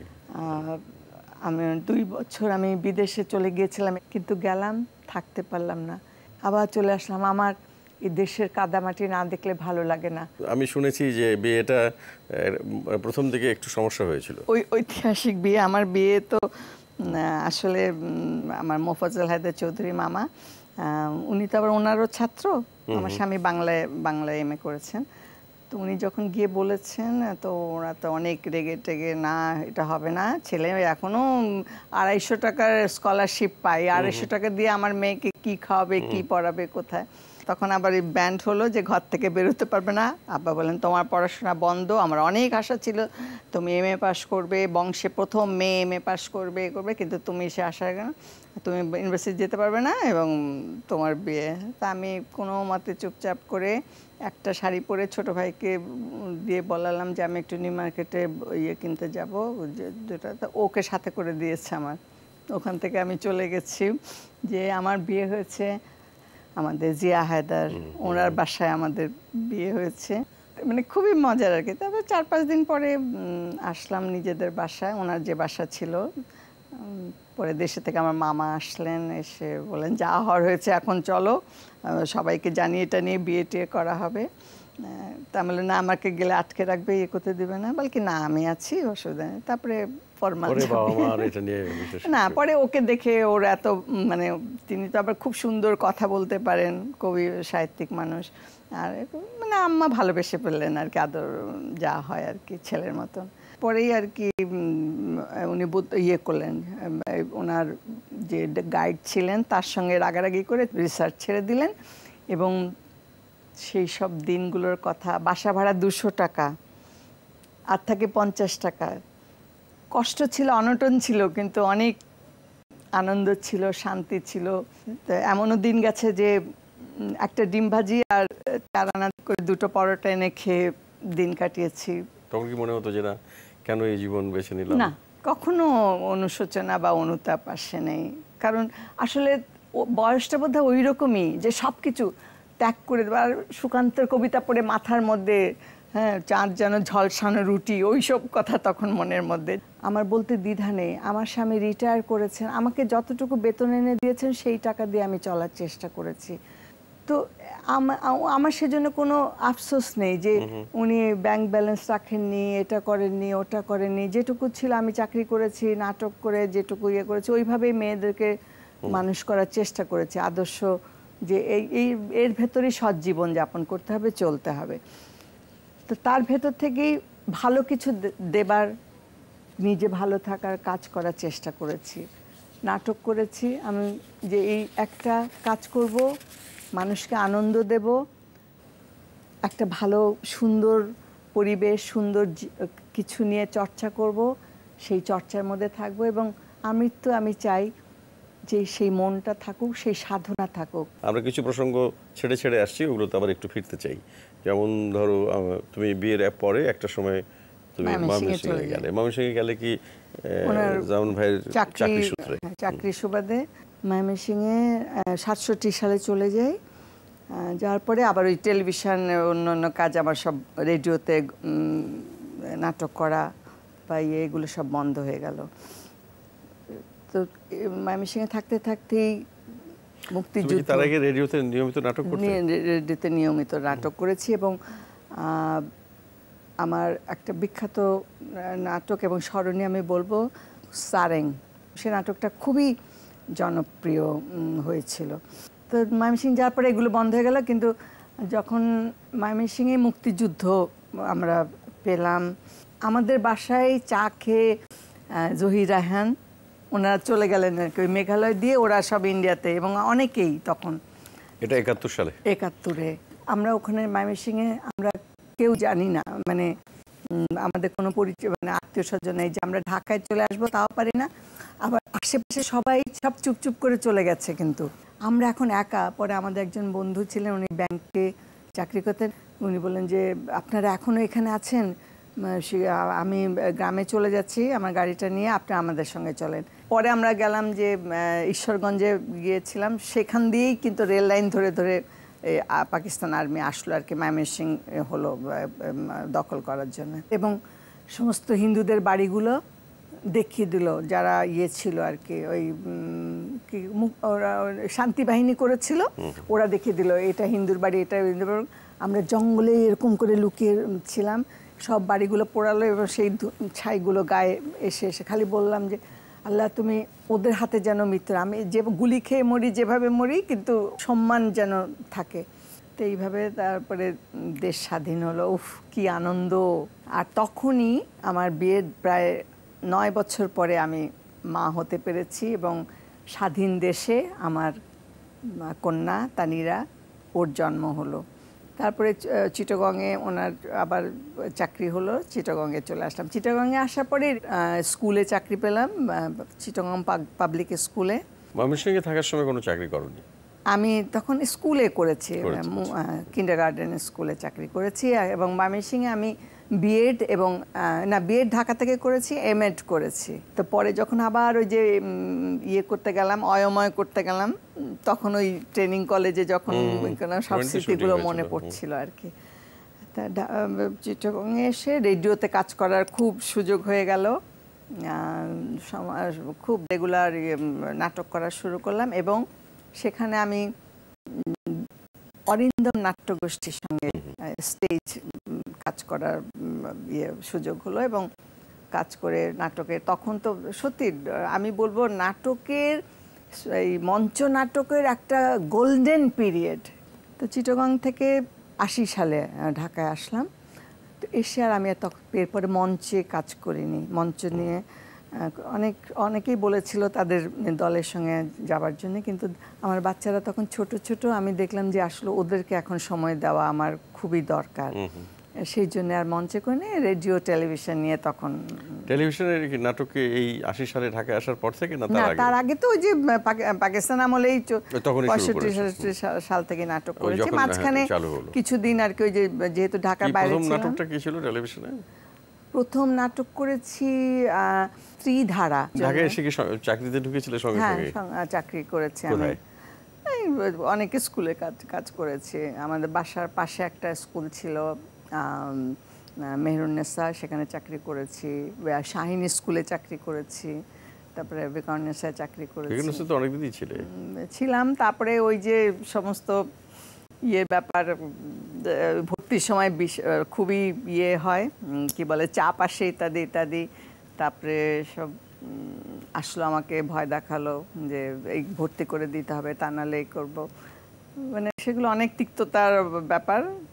আমি দুই বছর আমি বিদেশে চলে গিয়েছিলাম, কিন্তু গেলাম, থাকতে পারলাম না, আবার চলে আসলাম। আমার এই দেশের কাদামাটি না দেখলে ভালো লাগে না। আমি শুনেছি যে বিয়েটা প্রথম দিকে একটু সমস্যা হয়েছিল। ওই ঐতিহাসিক বিয়ে, আমার বিয়ে তো আসলে আমার মোফাজ্জল হায়দার চৌধুরী মামা, উনি তো আবার ওনারও ছাত্র। আমার স্বামী বাংলায় বাংলায় এম এ করেছেন। তো উনি যখন গিয়ে বলেছেন, তো ওরা তো অনেক রেগে টেগে, না এটা হবে না, ছেলে এখনো আড়াইশো টাকার স্কলারশিপ পাই, আড়াইশো টাকা দিয়ে আমার মেয়েকে কি খাওয়াবে, কি পড়াবে, কোথায়। তখন আবার এই ব্যান্ড হলো যে ঘর থেকে বেরোতে পারবে না। আব্বা বলেন তোমার পড়াশোনা বন্ধ, আমার অনেক আশা ছিল তুমি এম এ পাস করবে, বংশে প্রথম মেয়ে এম এ পাস করবে করবে, কিন্তু তুমি সে আশা কেন, তুমি ইউনিভার্সিটি যেতে পারবে না এবং তোমার বিয়ে। তা আমি কোনো মতে চুপচাপ করে একটা শাড়ি পরে ছোট ভাইকে দিয়ে বলালাম যে আমি একটু নিউ মার্কেটে ইয়ে কিনতে যাবো, যেটা তো ওকে সাথে করে দিয়েছে আমার। ওখান থেকে আমি চলে গেছি, যে আমার বিয়ে হয়েছে আমাদের জিয়া হায়দার, ওনার বাসায় আমাদের বিয়ে হয়েছে, মানে খুবই মজার আর কি। তারপর চার পাঁচ দিন পরে আসলাম নিজেদের বাসায়, ওনার যে বাসা ছিল। পরে দেশে থেকে আমার মামা আসলেন, এসে বলেন যা হওয়ার হয়েছে এখন চলো, সবাইকে জানিয়ে এটা নিয়ে বিয়ে টিয়ে করা হবে। তা বললো না, আমাকে গেলে আটকে রাখবে, ইয়ে করতে দেবে না। বলকি না, আমি আছি, অসুবিধা নেই। তারপরে না, পরে ওকে দেখে ওর এত মানে, তিনি তো আবার খুব সুন্দর কথা বলতে পারেন, কবি সাহিত্যিক মানুষ, আর মানে আম্মা ভালোবেসে ফেললেন আর কি, আদর যা হয় আর কি ছেলের মতন। পরেই আর কি উনি ইয়ে করলেন, ওনার যে গাইড ছিলেন তার সঙ্গে রাগারাগি করে রিসার্চ ছেড়ে দিলেন। এবং সেই সব দিনগুলোর কথা, বাসা ভাড়া দুশো টাকা, আর থাকে পঞ্চাশ টাকা। কষ্ট ছিল, অনটন ছিল, কিন্তু অনেক আনন্দ ছিল, শান্তি ছিল। এমনও দিন গেছে যে একটা ডিম ভাজি আর চার আনা করে দুটো পরোটা এনে খেয়ে দিন কাটিয়েছি। তখন কি মনে হতো যে না, কেন এই জীবন বেছে নিলাম? না, কখনো অনুশোচনা বা অনুতাপ আসে নেই। কারণ আসলে বয়সটা বোধহয় ওই রকমই যে সব কিছু ত্যাগ করে দেওয়া। আর সুকান্তের কবিতা পড়ে মাথার মধ্যে হ্যাঁ চাঁদ যেন ঝলসানো রুটি, ওইসব কথা তখন মনের মধ্যে। আমার বলতে দ্বিধা নেই, আমার স্বামী রিটায়ার করেছেন, আমাকে যতটুকু বেতন এনে দিয়েছেন সেই টাকা দিয়ে আমি চলার চেষ্টা করেছি। তো আমার সেজন্য কোনো আফসোস নেই যে উনি ব্যাংক ব্যালেন্স রাখেননি, এটা করেননি, ওটা করেননি। যেটুকু ছিল আমি চাকরি করেছি, নাটক করে যেটুকু ইয়ে করেছি, ওইভাবেই মেয়েদেরকে মানুষ করার চেষ্টা করেছি। আদর্শ যে এই এই এর ভেতরেই সৎ জীবন যাপন করতে হবে, চলতে হবে। তো তার ভেতর থেকেই ভালো কিছু দেবার, নিজে ভালো থাকার কাজ করার চেষ্টা করেছি। নাটক করেছি আমি যে এই একটা কাজ করব, মানুষকে আনন্দ দেব, একটা ভালো সুন্দর পরিবেশ, সুন্দর কিছু নিয়ে চর্চা করব, সেই চর্চার মধ্যে থাকবো এবং আমৃত্যু আমি চাই যে সেই মনটা থাকুক, সেই সাধনা থাকুক। আমরা কিছু প্রসঙ্গ ছেড়ে ছেড়ে আসছি, ওগুলোতে আবার একটু ফিরতে চাই। যেমন ধরো তুমি বিয়ের পরে একটা সময় তুমি ময়মনসিংহে গেলে, ময়মনসিংহে গেলে কি জামান ভাইয়ের চাকরি সূত্রে? চাকরি সুবাদে ময়মনসিংহে সাতষট্টি সালে চলে যাই। যাওয়ার পরে আবার ওই টেলিভিশন অন্য অন্য কাজ, আমার সব রেডিওতে নাটক করা বা ইয়ে এগুলো সব বন্ধ হয়ে গেল। তো ময়মনসিংহে থাকতে থাকতেই মুক্তিযুদ্ধ, তার আগে রেডিওতে নিয়মিত নাটক করতে? রেডিওতে নিয়মিত নাটক করেছি এবং আমার একটা বিখ্যাত নাটক এবং স্মরণীয় আমি বলবো সারেং। সে নাটকটা খুবই জনপ্রিয় হয়েছিল। তো ময়মনসিংহ যাওয়ার পরে এগুলো বন্ধ হয়ে গেল, কিন্তু যখন ময়মনসিংহে মুক্তিযুদ্ধ আমরা পেলাম, আমাদের বাসায় চা খেয়ে জহির রায়হান ওনারা চলে গেলেন ওই মেঘালয় দিয়ে, ওরা সব ইন্ডিয়াতে, এবং অনেকেই তখন। এটা একাত্তর সালে? একাত্তরে আমরা ওখানে ময়মনসিংহে আমরা কেউ জানি না, মানে আমাদের কোনো পরিচয় মানে আত্মীয় স্বজন নেই যে আমরা ঢাকায় চলে আসবো তাও পারি না, আবার আশেপাশে সবাই সব চুপচুপ করে চলে গেছে, কিন্তু আমরা এখন একা। পরে আমাদের একজন বন্ধু ছিলেন, উনি ব্যাংকে চাকরি করতেন, উনি বললেন যে আপনারা এখনও এখানে আছেন, আমি গ্রামে চলে যাচ্ছি আমার গাড়িটা নিয়ে, আপনি আমাদের সঙ্গে চলেন। পরে আমরা গেলাম যে ঈশ্বরগঞ্জে গিয়েছিলাম, সেখান দিয়েই কিন্তু রেল লাইন ধরে ধরে পাকিস্তান আর্মি আসলো আর কি, ময়মনসিংহ হলো দখল করার জন্য, এবং সমস্ত হিন্দুদের বাড়িগুলো দেখিয়ে দিল যারা ইয়ে ছিল আর কি, ওই কি ওরা শান্তি বাহিনী করেছিল, ওরা দেখিয়ে দিল এটা হিন্দুর বাড়ি, এটা হিন্দুর বাড়ি। আমরা জঙ্গলে এরকম করে লুকিয়ে ছিলাম, সব বাড়িগুলো পোড়ালো এবং সেই ছাইগুলো গায়ে এসে এসে খালি বললাম যে আল্লাহ তুমি ওদের হাতে যেন মৃত্যু, আমি যে গুলি খেয়ে মরি যেভাবে মরি, কিন্তু সম্মান যেন থাকে। তো এইভাবে তারপরে দেশ স্বাধীন হলো। উফ কি আনন্দ! আর তখনই আমার বিয়ের প্রায় নয় বছর পরে আমি মা হতে পেরেছি এবং স্বাধীন দেশে আমার কন্যা তানিরা, ওর জন্ম হলো। তারপরে চিটাগংয়ে ওনার আবার চাকরি হলো, চিটাগংয়ে চলে আসলাম। চিটাগংয়ে আসার পরে স্কুলে চাকরি পেলাম, চিটাগং পাবলিক স্কুলে। ময়মনসিংহে থাকার সময় কোনো চাকরি করনি? আমি তখন স্কুলে করেছি, কিন্ডারগার্টেন স্কুলে চাকরি করেছি, এবং ময়মনসিংহে আমি বিএড এবং না বিএড ঢাকা থেকে করেছি, এমএড করেছি। তো পরে যখন আবার ওই যে ইয়ে করতে গেলাম, অয়ময় করতে গেলাম, তখন ওই ট্রেনিং কলেজে যখন সব স্মৃতিগুলো মনে পড়ছিল আর কি। তা চিটাগংয়ে এসে রেডিওতে কাজ করার খুব সুযোগ হয়ে গেল, খুব রেগুলার নাটক করা শুরু করলাম, এবং সেখানে আমি অরিন্দম নাট্যগোষ্ঠীর সঙ্গে স্টেজ কাজ করার ইয়ে সুযোগ হলো, এবং কাজ করে নাটকের, তখন তো সত্যি আমি বলবো নাটকের এই মঞ্চ নাটকের একটা গোল্ডেন পিরিয়ড। তো চিটাগং থেকে আশি সালে ঢাকায় আসলাম। তো এসে আর আমি এরপরে মঞ্চে কাজ করিনি। মঞ্চ নিয়ে অনেক অনেকেই বলেছিল তাদের দলের সঙ্গে যাবার জন্য, কিন্তু আমার বাচ্চারা তখন ছোট ছোট, আমি দেখলাম যে আসলে ওদেরকে এখন সময় দেওয়া আমার খুবই দরকার, সেই জন্য আর মঞ্চে করে নিয়ে রেডিও টেলিভিশন নিয়ে। তখন টেলিভিশনের নাটকে এই আশি সালে ঢাকায় আসার পর থেকে না তার আগে তো ওই যে পাকিস্তান আমলেই পঁয়ষট্টি সাল থেকে নাটক করেছি, মাঝখানে কিছুদিন আর কি ওই যে যেহেতু ঢাকার বাইরে ছিলাম। নাটকটা কি ছিল টেলিভিশনে? প্রথম নাটক করেছি ত্রিধারা। ঢাকায় এসে কি চাকরিতে ঢুকেছিলে সঙ্গে সঙ্গে? হ্যাঁ, চাকরি করেছি আমি, অনেক স্কুলে কাজ কাজ করেছি। আমাদের বাসার পাশে একটা স্কুল ছিল মেহরুন্নেসা, সেখানে চাকরি করেছি। শাহিন স্কুলে চাকরি করেছি, তারপরে বেকারনেসায় চাকরি করেছি। তো অনেকদিনই ছিলে? ছিলাম। তারপরে ওই যে সমস্ত ইয়ে ব্যাপার, ভর্তির সময় খুবই ইয়ে হয়, কি বলে চাপ আসে ইত্যাদি ইত্যাদি। তারপরে সব আসলো, আমাকে ভয় দেখালো যে এই ভর্তি করে দিতে হবে, তা নাহলে এই করবো, মানে সেগুলো অনেক তিক্ততার ব্যাপার।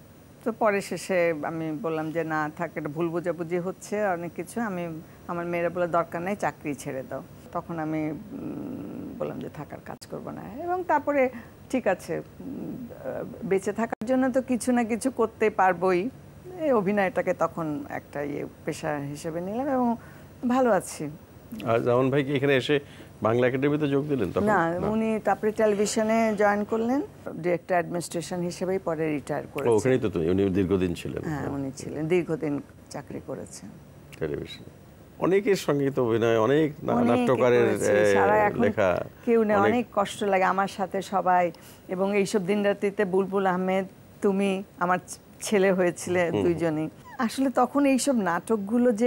তো পরে শেষে আমি বললাম যে না থাক, এটা ভুল বোঝাবুঝি হচ্ছে অনেক কিছু, আমি আমার মেয়েরা বলে দরকার নেই, চাকরি ছেড়ে দাও। তখন আমি বললাম যে থাকার কাজ করব না, এবং তারপরে ঠিক আছে বেঁচে থাকার জন্য তো কিছু না কিছু করতে পারবোই, এই অভিনয়টাকে তখন একটা ইয়ে পেশা হিসেবে নিলাম এবং ভালো আছি। আর জামান ভাই কি এখানে এসে বাংলা একাডেমিতে যোগ দিলেন তখন? না, উনি তারপরে টেলিভিশনে জয়েন করলেন ডিরেক্টর অ্যাডমিনিস্ট্রেশন হিসেবেই, পরে রিটায়ার করেছেন। ওখানেই তো উনি দীর্ঘদিন ছিলেন। হ্যাঁ, উনি ছিলেন, দীর্ঘদিন চাকরি করেছেন টেলিভিশনে। অনেকের সঙ্গে তো অভিনয়, অনেক নাট্যকারের লেখা, কেউ নেই, অনেক কষ্ট লাগে আমার সাথে সবাই। এবং এইসব দিন রাত্রিতে বুলবুল আহমেদ, তুমি, আমার ছেলে হয়েছিলে দুইজনই। আসলে তখন এইসব নাটকগুলো যে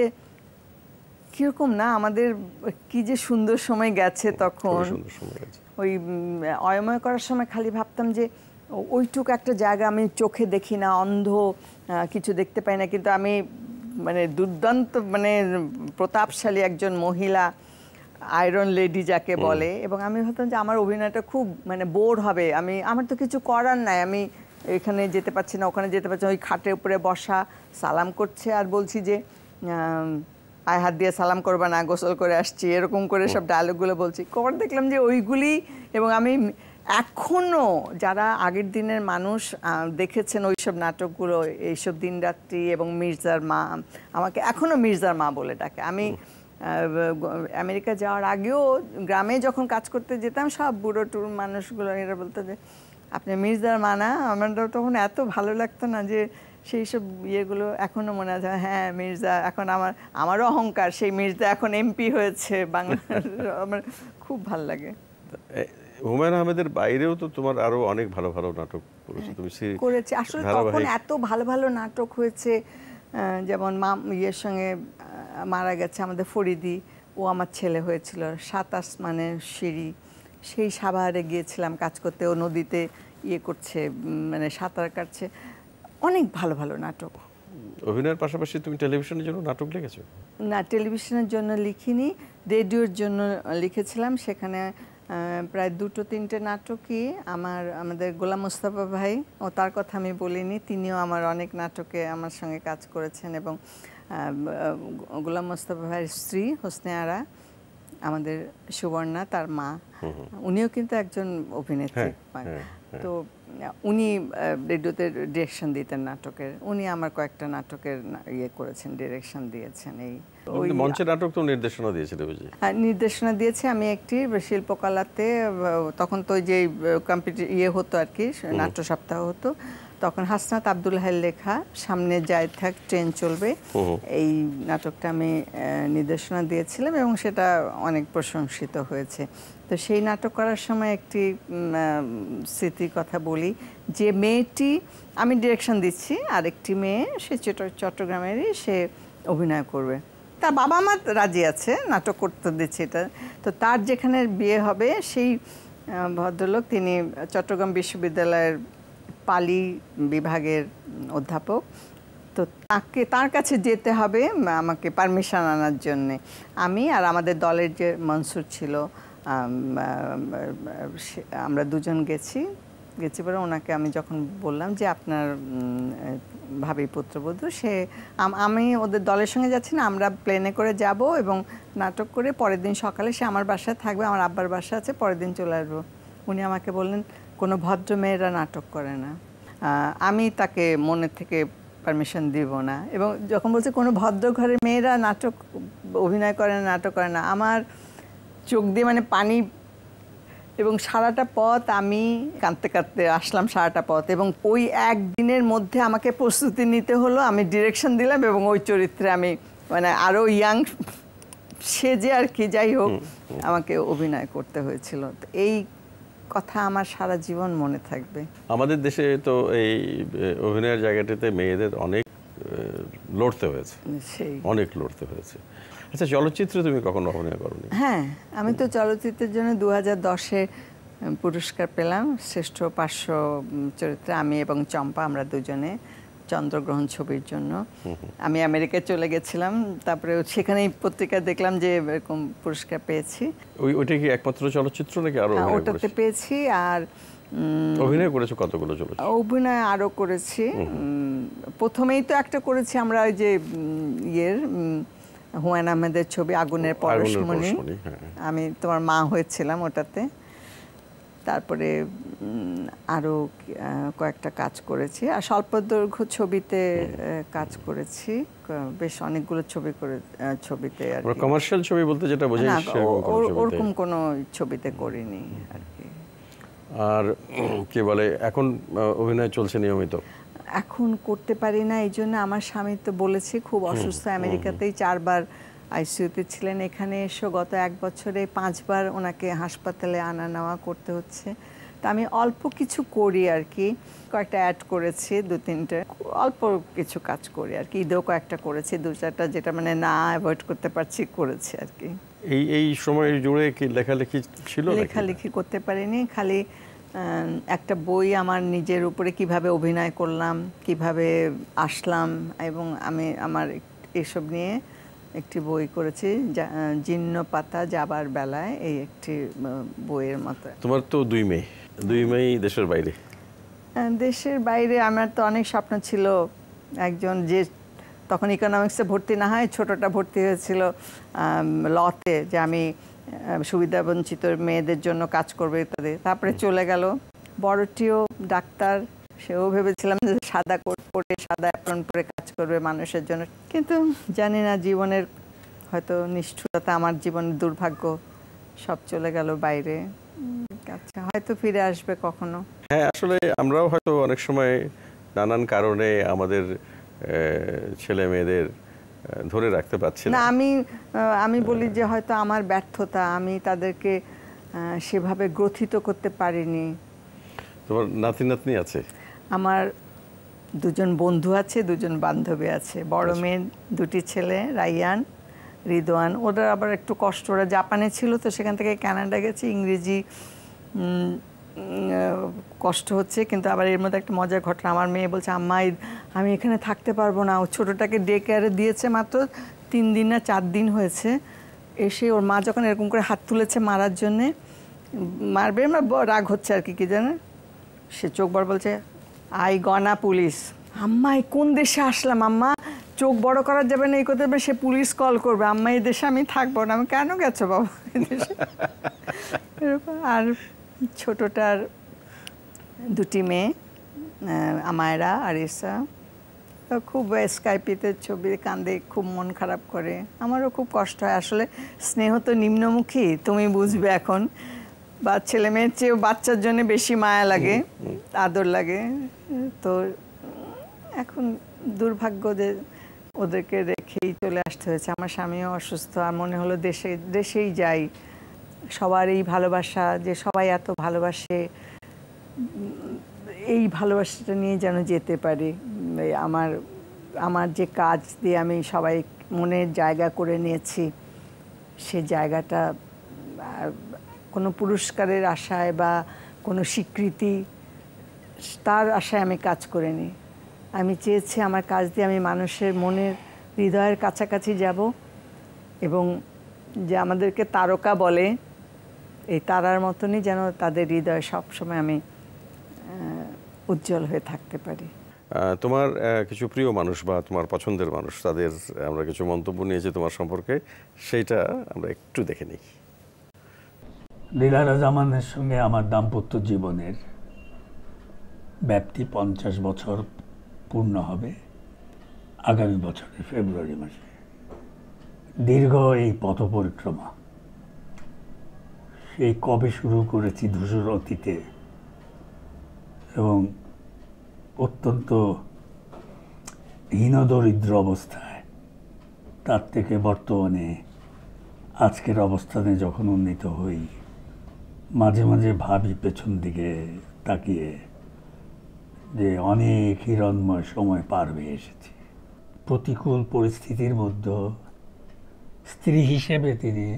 কিরকম না, আমাদের কি যে সুন্দর সময় গেছে তখন। ওই অয়ময় করার সময় খালি ভাবতাম যে ওইটুকু একটা জায়গা আমি চোখে দেখি না, অন্ধ, কিছু দেখতে পাই না, কিন্তু আমি মানে দুর্দান্ত মানে প্রতাপশালী একজন মহিলা, আয়রন লেডি যাকে বলে। এবং আমি ভাবতাম যে আমার অভিনয়টা খুব মানে বোর হবে, আমি আমার তো কিছু করার নাই, আমি এখানে যেতে পারছি না, ওখানে যেতে পারছি না, ওই খাটের উপরে বসা সালাম করছে আর বলছি যে আয় হাত দিয়ে সালাম করবা না, গোসল করে আসছি, এরকম করে সব ডায়লগগুলো বলছি। কবার দেখলাম যে ওইগুলি, এবং আমি এখনও যারা আগের দিনের মানুষ দেখেছেন ওইসব নাটকগুলো, এইসব দিনরাত্রি এবং মির্জার মা, আমাকে এখনও মির্জার মা বলে ডাকে। আমি আমেরিকা যাওয়ার আগেও গ্রামে যখন কাজ করতে যেতাম, সব বুড়ো টুড়ো মানুষগুলো এরা বলতো যে আপনি মির্জার মা না। আমার তখন এত ভালো লাগতো না যে সেই সব ইয়েগুলো এখনও মনে আছে। হ্যাঁ, মির্জা এখন আমার আমারও অহংকার, সেই মির্জা এখন এমপি হয়েছে বাংলার। আমার খুব ভালো লাগে। হুমায়ুন আহমেদের বাইরেও তো তোমার আরো অনেক ভালো ভালো নাটক করেছি। আসলে তখন এত ভালো ভালো নাটক হয়েছে, যেমন মা ইয়ের সঙ্গে মারা গেছে আমাদের ফরিদি, ও আমার ছেলে হয়েছিল। সাত আসমানের সিঁড়ি, সেই সাভারে গিয়েছিলাম কাজ করতে, ও নদীতে ইয়ে করছে মানে সাঁতার কাটছে। অনেক ভালো ভালো নাটক। অভিনয়ের পাশাপাশি তুমি টেলিভিশনের জন্য নাটক লিখেছো? না, টেলিভিশনের জন্য লিখিনি, রেডিওর জন্য লিখেছিলাম। সেখানে প্রায় দুটো তিনটে নাটকই আমার আমাদের গোলাম মোস্তফা ভাই, ও তার কথা আমি বলিনি, তিনিও আমার অনেক নাটকে আমার সঙ্গে কাজ করেছেন। এবং গোলাম মোস্তফা ভাইয়ের স্ত্রী হোসনে আরা, আমাদের সুবর্ণা তার মা, উনিও কিন্তু একজন অভিনেত্রী। তো উনি রেডিওতে ডিরেকশন দিতেন নাটকের, উনি আমার কয়েকটা নাটকের ইয়ে করেছেন, ডিরেকশন দিয়েছেন। এই মঞ্চে নাটক তো নির্দেশনা দিয়েছিল? হ্যাঁ, নির্দেশনা দিয়েছে আমি একটি শিল্পকলাতে। তখন তো যে কম্পিটি ইয়ে হতো আর কি, নাট্য সপ্তাহ হতো, তখন হাসনাত আব্দুল হাইয়ের লেখা সামনে যায় থাক ট্রেন চলবে, এই নাটকটা আমি নির্দেশনা দিয়েছিলাম এবং সেটা অনেক প্রশংসিত হয়েছে। তো সেই নাটক করার সময় একটি স্মৃতির কথা বলি, যে মেয়েটি আমি ডিরেকশন দিচ্ছি, আর একটি মেয়ে সে চট্টগ্রামেরই, সে অভিনয় করবে। তার বাবা মা রাজি আছে, নাটক করতে দিচ্ছে এটা। তো তার যেখানে বিয়ে হবে সেই ভদ্রলোক, তিনি চট্টগ্রাম বিশ্ববিদ্যালয়ের পালি বিভাগের অধ্যাপক। তো তাকে তার কাছে যেতে হবে আমাকে পারমিশন আনার জন্যে। আমি আর আমাদের দলের যে মনসুর ছিল, আমরা দুজন গেছি গেছি পরে ওনাকে আমি যখন বললাম যে আপনার ভাবি পুত্রবধূ, সে আমি ওদের দলের সঙ্গে যাচ্ছি না, আমরা প্লেনে করে যাব এবং নাটক করে পরের দিন সকালে সে আমার বাসায় থাকবে, আমার আব্বার বাসা আছে, পরের দিন চলে আসবো। উনি আমাকে বললেন কোনো ভদ্র মেয়েরা নাটক করে না, আমি তাকে মনের থেকে পারমিশন দিব না। এবং যখন বলছে কোনো ভদ্র ঘরের মেয়েরা নাটক অভিনয় করে না, নাটক করে না, আমার চোখ দিয়ে মানে পানি। এবং সারাটা পথ আমি কাঁদতে কাঁদতে আসলাম, সারাটা পথ। এবং ওই একদিনের মধ্যে আমাকে প্রস্তুতি নিতে হলো, আমি ডিরেকশন দিলাম এবং ওই চরিত্রে আমি মানে আরও ইয়াং সেজে আর কি, যাই হোক, আমাকে অভিনয় করতে হয়েছিল। এই কথা আমার সারা জীবন মনে থাকবে। আমাদের দেশে তো এই অভিনয়ের জায়গাটিতে মেয়েদের অনেক লড়তে হয়েছে, অনেক লড়তে হয়েছে। আচ্ছা, চলচ্চিত্রে তুমি কখনো অভিনয় করোনি? হ্যাঁ, আমি তো চলচ্চিত্রের জন্য দু হাজার দশে পুরস্কার পেলাম শ্রেষ্ঠ পার্শ্ব চরিত্রে, আমি এবং চম্পা, আমরা দুজনে, চন্দ্রগ্রহণ ছবির জন্য। আমি আমেরিকায় চলে গেছিলাম, তারপরে সেখানেই পত্রিকা দেখলাম যে এরকম পুরস্কার পেয়েছি। ওই ওইটা কি একমাত্র চলচ্চিত্র নাকি আরো? ওটাতে পেয়েছি। আর অভিনয় করেছো কতগুলো চলচ্চিত্র? অভিনয় আরো করেছি। উম, প্রথমেই তো একটা করেছি আমরা ওই যে উম, ইয়ের উম, হুমায়ুন আহমেদের ছবি আগুনের পরশমণি, হ্যাঁ। আমি তোমার মা হয়েছিলাম ওটাতে। তারপরে উম, আরো আহ, কয়েকটা কাজ করেছি, আর স্বল্পদৈর্ঘ্য ছবিতে আহ, কাজ করেছি, ক- বেশ অনেকগুলো ছবি করে আহ, ছবিতে আর কি। কমার্শিয়াল ছবি বলতে যেটা বোঝাই না, সেরকম ও- কোনো ওর- ছবিতে। ওরকম কোনো ছবিতে করিনি আর কি। আর কি বলে এখন আহ, অভিনয় চলছে নিয়মিত? এখন করতে পারি না, এই জন্য আমার স্বামী তো বলেছে খুব অসুস্থ, আমেরিকাতেই চারবার আইসিইউতে ছিলেন, এখানে এসো গত এক বছরে পাঁচবার ওনাকে হাসপাতালে আনা নেওয়া করতে হচ্ছে। তা আমি অল্প কিছু করি আর কি, কয়েকটা অ্যাড করেছি, দু তিনটে অল্প কিছু কাজ করি আর কি, ঈদেও কয়েকটা করেছি, দু চারটা যেটা মানে না অ্যাভয়েড করতে পারছি করেছি আর কি। এই এই সময় জুড়ে কি লেখালেখি ছিল নাকি? লেখালেখি করতে পারিনি, খালি আহ, একটা বই আমার নিজের উপরে কিভাবে অভিনয় করলাম, কিভাবে আসলাম, এবং আমি আমার এসব নিয়ে একটি বই করেছি, যা- আহ, জীর্ণ পাতা যাবার বেলায়, এই একটি আহ, বইয়ের মতো। তোমার তো দুই মেয়ে, দুই মেয়েই দেশের বাইরে। আহ, দেশের বাইরে আমার তো অনেক স্বপ্ন ছিল, একজন যে তখন ইকোনমিক্সে ভর্তি না হয়, ছোটটা ভর্তি হয়েছিল লতে, যে আমি আহ, সুবিধাবঞ্চিত মেয়েদের জন্য কাজ করবে ইত্যাদি। তারপরে চলে গেল। বড়টিও ডাক্তার, সেও ভেবেছিলাম যে সাদা কোট পরে সাদা অ্যাপ্রন পরে কাজ করবে মানুষের জন্য, কিন্তু জানি না জীবনের হয়তো নিষ্ঠুরতা, আমার জীবনের দুর্ভাগ্য, সব চলে গেল বাইরে। উম, আচ্ছা, হয়তো ফিরে আসবে কখনো। হ্যাঁ, আসলে আমরাও হয়তো অনেক সময় নানান কারণে আমাদের আহ, ছেলে মেয়েদের আহ, ধরে রাখতে পারছি না, না। আমি আহ, আমি বলি যে হয়তো আমার ব্যর্থতা, আমি তাদেরকে আহ, সেভাবে গ্রথিত করতে পারিনি। তোমার নাতি নাতনি আছে? আমার দুজন বন্ধু আছে, দুজন বান্ধবী আছে, বড় মেয়ে দুটি ছেলে, রাইয়ান, রিদওয়ান। ওরা আবার একটু কষ্ট, ওরা জাপানে ছিল তো সেখান থেকে কানাডা গেছে, ইংরেজি উম, উম, কষ্ট হচ্ছে, কিন্তু আবার এর মধ্যে একটা মজার ঘটনা, আমার মেয়ে বলছে আম্মা এই- আমি এখানে থাকতে পারবো না, ও ছোটোটাকে ডে কেয়ারে দিয়েছে, মাত্র তিন দিন না চার দিন হয়েছে, এসে ওর মা যখন এরকম করে হাত তুলেছে মারার জন্যে, মারবে না, রাগ হচ্ছে আর কি, কি জানে, সে চোখ বড় বলছে আই গনা পুলিশ। আম্মা এই কোন দেশে আসলাম আম্মা, চোখ বড় করা যাবে না, এই করতে হবে, সে পুলিশ কল করবে, আম্মা এই দেশে আমি থাকবো না। আমি কেন গেছো বাবা এই দেশে? এরকম। আর ছোটটার দুটি মেয়ে, আহ, আমায়রা আর ইসা, খুব স্কাইপিতে ছবি কান্দে, খুব মন খারাপ করে, আমারও খুব কষ্ট হয়। আসলে স্নেহ তো নিম্নমুখী, তুমি বুঝবে এখন, বা ছেলে মেয়ের চেয়েও বাচ্চার জন্য বেশি মায়া লাগে, আদর লাগে। তো এখন দুর্ভাগ্য যে ওদেরকে রেখেই চলে আসতে হয়েছে। আমার স্বামীও অসুস্থ, আর মনে হলো দেশে দেশেই যাই, সবার এই ভালোবাসা, যে সবাই এত ভালোবাসে, এই ভালোবাসাটা নিয়ে যেন যেতে পারি। এই আমার আমার যে কাজ দিয়ে আমি সবাই মনের জায়গা করে নিয়েছি, সে জায়গাটা আহ, কোনো পুরস্কারের আশায় বা কোনো স্বীকৃতি, তার আশায় আমি কাজ করিনি। আমি চেয়েছি আমার কাজ দিয়ে আমি মানুষের মনের হৃদয়ের কাছাকাছি যাব, এবং যে আমাদেরকে তারকা বলে, এই তারার মতনই যেন তাদের হৃদয়ে সবসময় আমি আহ, উজ্জ্বল হয়ে থাকতে পারি। আহ, তোমার আহ, কিছু প্রিয় মানুষ বা তোমার পছন্দের মানুষ, তাদের আমরা কিছু মন্তব্য নিয়েছি তোমার সম্পর্কে, সেইটা আমরা একটু দেখে নিই। দিলারা জামানের সঙ্গে আমার দাম্পত্য জীবনের ব্যাপ্তি পঞ্চাশ বছর পূর্ণ হবে আগামী বছরের ফেব্রুয়ারি মাসে। দীর্ঘ এই পথ পরিক্রমা সেই কবে শুরু করেছি ধূসর অতীতে, এবং অত্যন্ত হীনদরিদ্র অবস্থায়, তার থেকে বর্তমানে আজকের অবস্থানে যখন উন্নীত হই, মাঝে মাঝে ভাবি পেছন দিকে তাকিয়ে যে অনেক হিরণময় সময় পার হয়ে এসেছি। প্রতিকূল পরিস্থিতির মধ্যে স্ত্রী হিসেবে তিনি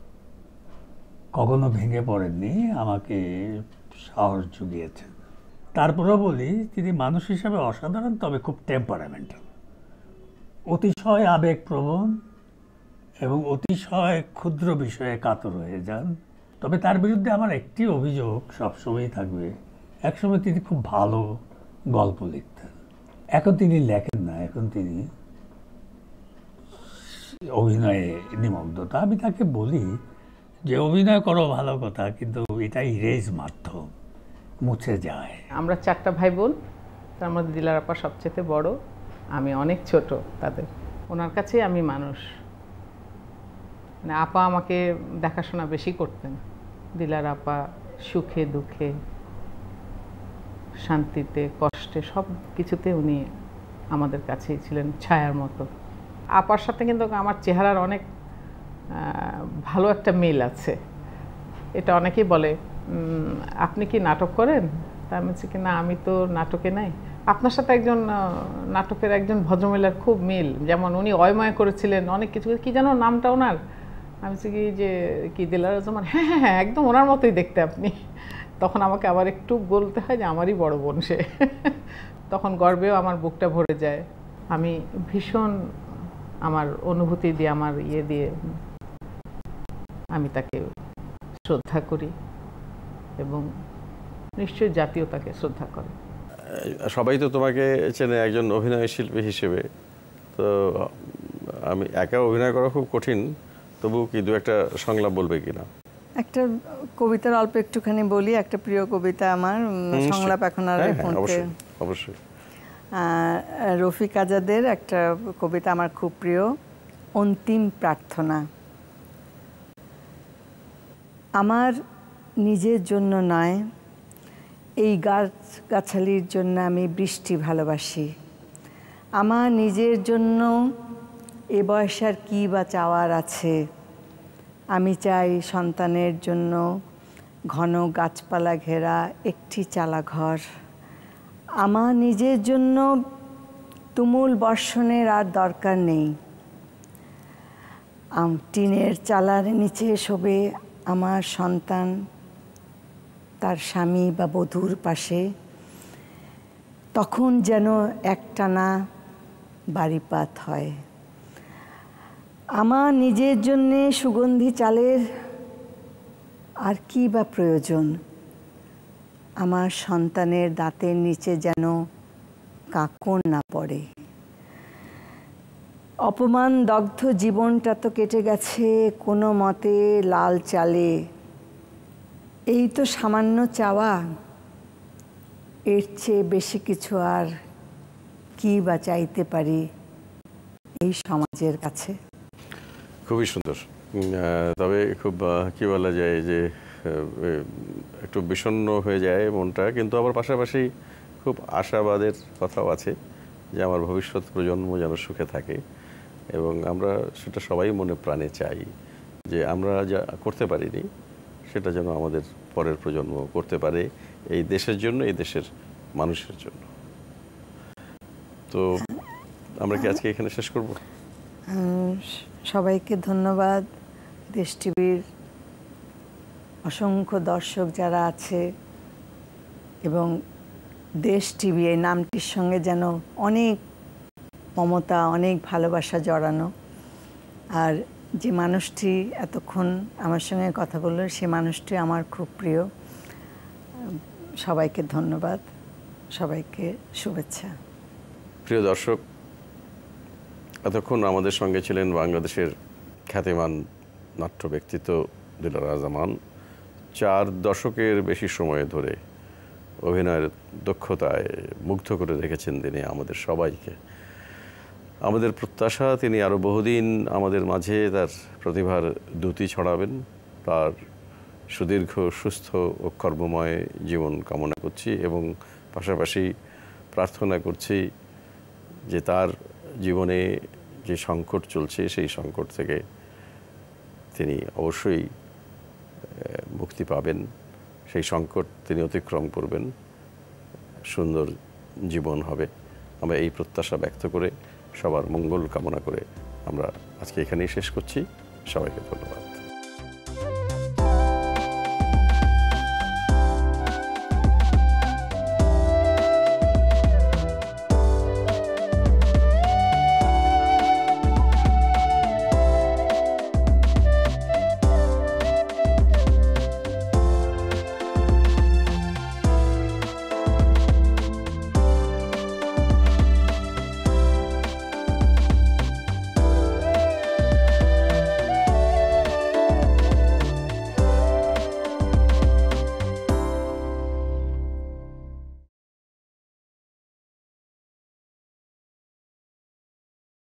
কখনো ভেঙে পড়েননি, আমাকে সাহস জুগিয়েছেন। তারপরেও বলি তিনি মানুষ হিসাবে অসাধারণ, তবে খুব টেম্পারামেন্টাল, অতিশয় আবেগপ্রবণ এবং অতিশয় ক্ষুদ্র বিষয়ে কাতর হয়ে যান। তবে তার বিরুদ্ধে আমার একটি অভিযোগ সবসময়ই থাকবে, একসময় তিনি খুব ভালো গল্প লিখতেন, এখন তিনি লেখেন না, এখন তিনি অভিনয়ে নিমগ্ন। তা আমি তাকে বলি যে অভিনয় করো ভালো কথা, কিন্তু এটা ইরেজ মাধ্যম, মুছে যায়। আমরা চারটা ভাই বোন, তার মধ্যে দিলার আপা সবচেয়ে বড়, আমি অনেক ছোট তাদের। ওনার কাছে আমি মানুষ, মানে আপা আমাকে দেখাশোনা বেশি করতেন। দিলার আপা সুখে দুঃখে শান্তিতে কষ্টে সব কিছুতে উনি আমাদের কাছেই ছিলেন ছায়ার মতো। আপার সাথে কিন্তু আমার চেহারার অনেক ভালো একটা মিল আছে। এটা অনেকেই বলে আপনি কি নাটক করেন? তা আমি বলছি কি না, আমি তো নাটকে নাই। আপনার সাথে একজন নাটকের একজন ভদ্রমহিলার খুব মিল, যেমন উনি অয়ময় করেছিলেন অনেক কিছু, কি যেন নামটা ওনার, আমি বলছি কি যে কি দিলার রহমান, হ্যাঁ হ্যাঁ হ্যাঁ একদম ওনার মতোই দেখতে আপনি। তখন আমাকে আবার একটু বলতে হয় যে আমারই বড় বোন সে। তখন গর্বেও আমার বুকটা ভরে যায়। আমি ভীষণ আমার অনুভূতি দিয়ে, আমার ইয়ে দিয়ে আমি তাকে শ্রদ্ধা করি এবং নিশ্চয়ই জাতীয় তাকে শ্রদ্ধা করে। সবাই তো তোমাকে চেনে একজন অভিনয় শিল্পী হিসেবে, তো আমি একা অভিনয় করা খুব কঠিন, তবু কি দু একটা সংলাপ বলবে কিনা? একটা কবিতার অল্প একটুখানি বলি, একটা প্রিয় কবিতা আমার, সংলাপ এখন আর অবশ্যই। রফিক আজাদের একটা কবিতা আমার খুব প্রিয়, অন্তিম প্রার্থনা। আমার নিজের জন্য নয়, এই গাছ গাছালির জন্য আমি বৃষ্টি ভালোবাসি। আমার নিজের জন্য এ বয়সে আর কী বা চাওয়ার আছে। আমি চাই সন্তানের জন্য ঘন গাছপালা ঘেরা একটি চালা ঘর। আমার নিজের জন্য তুমুল বর্ষণের আর দরকার নেই। টিনের চালার নিচে শোবে আমার সন্তান তার স্বামী বা বধূর পাশে, তখন যেন একটানা বাড়িপাত হয়। আমার নিজের জন্যে সুগন্ধি চালের আর কি বা প্রয়োজন। আমার সন্তানের দাঁতের নিচে যেন কাঁকন না পড়ে। অপমান দগ্ধ জীবনটা তো কেটে গেছে কোনো মতে লাল চালে। এই তো সামান্য চাওয়া, এর চেয়ে বেশি কিছু আর কি বা চাইতে পারি এই সমাজের কাছে। খুবই সুন্দর, তবে খুব কি বলা যায় যে একটু বিষণ্ণ হয়ে যায় মনটা, কিন্তু আবার পাশাপাশি খুব আশাবাদের কথাও আছে যে আমার ভবিষ্যৎ প্রজন্ম যেন সুখে থাকে, এবং আমরা সেটা সবাই মনে প্রাণে চাই যে আমরা যা করতে পারিনি সেটা যেন আমাদের পরের প্রজন্ম করতে পারে, এই দেশের জন্য, এই দেশের মানুষের জন্য। তো আমরা কি আজকে এখানে শেষ করব? সবাইকে ধন্যবাদ। দেশ টিভির অসংখ্য দর্শক যারা আছে, এবং দেশ টিভি এই নামটির সঙ্গে যেন অনেক মমতা, অনেক ভালোবাসা জড়ানো। আর যে মানুষটি এতক্ষণ আমার সঙ্গে কথা বলল, সে মানুষটি আমার খুব প্রিয়। সবাইকে ধন্যবাদ, সবাইকে শুভেচ্ছা। প্রিয় দর্শক, এতক্ষণ আমাদের সঙ্গে ছিলেন বাংলাদেশের খ্যাতিমান নাট্য ব্যক্তিত্ব দিলরাজ জামান। চার দশকের বেশি সময় ধরে অভিনয়ের দক্ষতায় মুগ্ধ করে রেখেছেন তিনি আমাদের সবাইকে। আমাদের প্রত্যাশা তিনি আরও বহুদিন আমাদের মাঝে তার প্রতিভার দ্যুতি ছড়াবেন। তার সুদীর্ঘ সুস্থ ও কর্মময় জীবন কামনা করছি, এবং পাশাপাশি প্রার্থনা করছি যে তার জীবনে যে সংকট চলছে সেই সংকট থেকে তিনি অবশ্যই মুক্তি পাবেন, সেই সংকট তিনি অতিক্রম করবেন, সুন্দর জীবন হবে। আমরা এই প্রত্যাশা ব্যক্ত করে সবার মঙ্গল কামনা করে আমরা আজকে এখানেই শেষ করছি। সবাইকে ধন্যবাদ।